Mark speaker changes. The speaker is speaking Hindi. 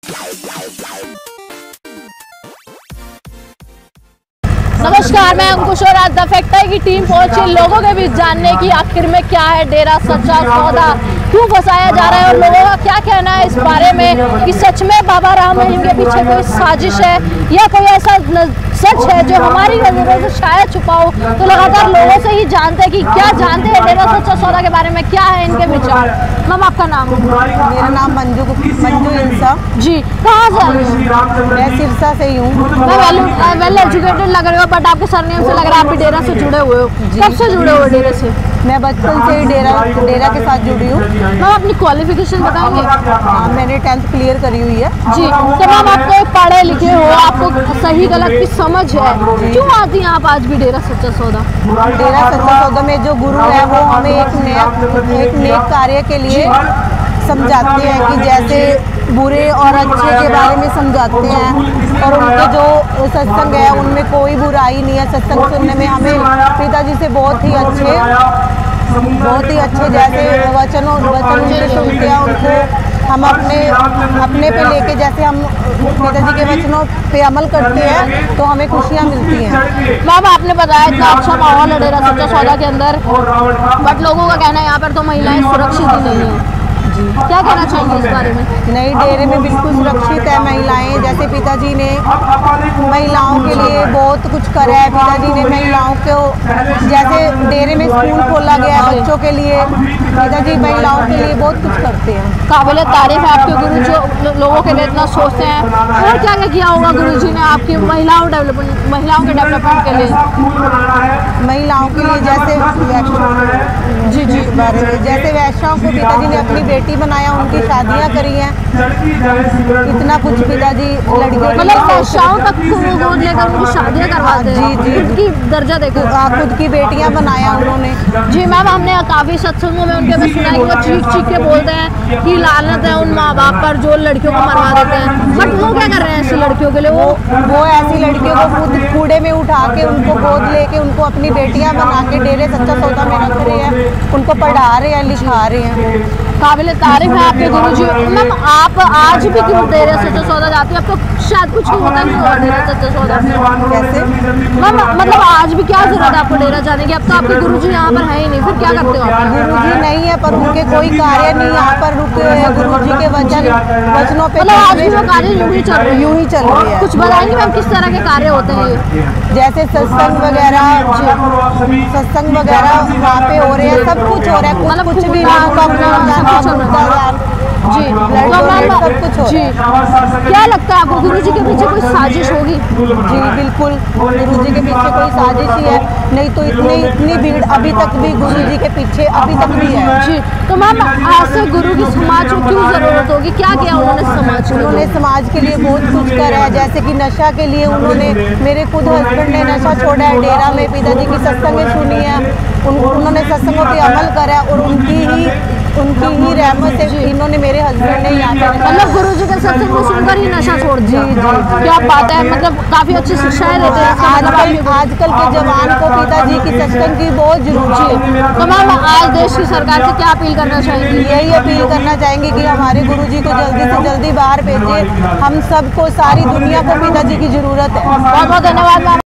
Speaker 1: नमस्कार, मैं अंकुश और आज TheFactEye की टीम पहुंची लोगों के बीच जानने की आखिर में क्या है डेरा, सच्चा सौदा क्यों फंसाया जा रहा है और लोगों का क्या कहना है इस बारे में कि सच में बाबा राम रहीम के पीछे कोई साजिश है या कोई ऐसा सच है जो हमारी नजरों से शायद छुपा हो। तो लगातार लोगों से ही जानते हैं कि क्या जानते हैं डेरा सच्चा सौदा के बारे में, क्या है इनके विचार। मैम आपका नाम?
Speaker 2: मेरा नाम मंजू इंसा
Speaker 1: जी। कहाँ से?
Speaker 2: मैं सिरसा से ही हूँ।
Speaker 1: मैं वेल एजुकेटेड लग रहे हो बट आपके सरनेम से लग रहा है आप भी डेरा से जुड़े हुए हो। कब से जुड़े हुए डेरे से?
Speaker 2: मैं बचपन से ही डेरा के साथ जुड़ी हूँ।
Speaker 1: मैम अपनी क्वालिफिकेशन बताएंगे?
Speaker 2: मैंने 10th क्लियर करी हुई है।
Speaker 1: जी। तो मैम आपको पढ़े लिखे हो, आपको सही गलत की समझ है, क्यों आती हैं आप आज भी डेरा सच्चा सौदा?
Speaker 2: डेरा सच्चा सौदा में जो गुरु है वो हमें एक नेक कार्य के लिए समझाते हैं कि जैसे बुरे और अच्छे के बारे में समझाते हैं और उनके जो सत्संग है उनमें कोई बुराई नहीं है। सत्संग सुनने में हमें पिताजी से बहुत ही अच्छे जैसे वचन उनके सुनते हैं, उनको हम अपने पे लेके जैसे हम पिताजी के वचनों पे अमल करते हैं तो हमें खुशियाँ मिलती हैं।
Speaker 1: मैम आपने बताया इतना अच्छा माहौल है डेरा सच्चा सौदा के अंदर, बट लोगों का कहना है यहाँ पर तो महिलाएं सुरक्षित ही नहीं है। क्या कहना चाहिए इस बारे में?
Speaker 2: नहीं, डेरे में बिल्कुल सुरक्षित है महिलाएं। जैसे पिताजी ने महिलाओं के लिए बहुत कुछ करा है। पिताजी ने महिलाओं को जैसे डेरे में स्कूल खोला गया है बच्चों के लिए, पिताजी महिलाओं के लिए बहुत कुछ करते हैं।
Speaker 1: काबिल तारीफ है आपके गुरु जो लोगों के लिए इतना सोचते हैं। और क्या क्या किया होगा गुरुजी ने आपकी महिलाओं के डेवलपमेंट के लिए?
Speaker 2: महिलाओं के लिए जैसे जी बारे में जैसे वैश्याओं को पिताजी ने अपनी बेटी बनाया, उनकी शादियां करी हैं, इतना कुछ पिताजी लड़कियों
Speaker 1: मतलब वैश्याओं तक गोद लेकर उनकी शादियां करवाते हैं।
Speaker 2: जी
Speaker 1: खुद की दर्जा देखो,
Speaker 2: खुद की बेटियां बनाया उन्होंने।
Speaker 1: जी मैम, हमने काफी सत्संगों में उनके में सुना है कि वो चीख के बोलते हैं कि लानत है उन माँ बाप पर जो लड़कियों को मरवा देते हैं। बट वो क्या कर रहे हैं ऐसी लड़कियों के लिए?
Speaker 2: वो ऐसी लड़कियों को खुद कूड़े में उठा के उनको गोद लेके उनको अपनी बेटियां बना के डेरे सच्चा सौदा में रख रहे हैं, उनको पढ़ा रहे हैं, लिखा रहे हैं।
Speaker 1: काबिल तारीफ है आपके गुरुजी। मैम आप आज भी क्यों डेरा सच्चा सौदा जाती है? अब तो शायद कुछ होता नहीं होगा डेरा सच्चा सौदा।
Speaker 2: कैसे
Speaker 1: मैम मतलब आज भी क्या जरूरत है आपको डेरा जाने की? अब तो आपके गुरुजी यहाँ पर है ही नहीं, फिर क्या करते हो आप?
Speaker 2: गुरुजी नहीं है पर उनके कोई कार्य नहीं यहाँ पर रुके हुए हैं। गुरुजी के वचनों पे
Speaker 1: मतलब आज भी वो कार्य यूं ही चल रही है। कुछ बताएंगे मैम किस तरह के कार्य होते हैं ये?
Speaker 2: जैसे सत्संग वगैरह वहाँ पे हो रहे हैं, सब कुछ हो रहा है। मतलब कुछ भी
Speaker 1: जी
Speaker 2: सब कुछ हो
Speaker 1: जी। क्या लगता है आपको गुरुजी के पीछे कोई साजिश होगी?
Speaker 2: जी बिल्कुल, गुरुजी के पीछे कोई साजिश ही है, नहीं तो इतनी भीड़ अभी तक भी गुरुजी के पीछे अभी तक भी है।
Speaker 1: जी। तो मैम ऐसे गुरु की समाज को क्यों जरूरत होगी? क्या किया उन्होंने समाज?
Speaker 2: उन्होंने समाज के लिए बहुत कुछ करा है। जैसे कि नशा के लिए उन्होंने, मेरे खुद हस्बैंड ने नशा छोड़ा है डेरा में, पिताजी की सत्संगें सुनी है, उन्होंने सत्संगों पे अमल करा है और उनकी ही रहमत से इन्होंने मेरे हस्बैंड ने यहाँ पे
Speaker 1: मतलब गुरुजी के सत्संग को सुनकर ही नशा छोड़ दिया।
Speaker 2: जी
Speaker 1: क्या बात है, मतलब काफी अच्छी शिक्षाएं देते हैं।
Speaker 2: आजकल के जवान को पिताजी की सत्संग की बहुत जरूरत है।
Speaker 1: तो मैम आज देश की सरकार से क्या अपील करना चाहेंगी?
Speaker 2: यही अपील करना चाहेंगे कि हमारे गुरुजी को जल्दी से जल्दी बाहर भेजे। हम सबको, सारी दुनिया को पिताजी की जरूरत है।
Speaker 1: बहुत बहुत धन्यवाद मैम।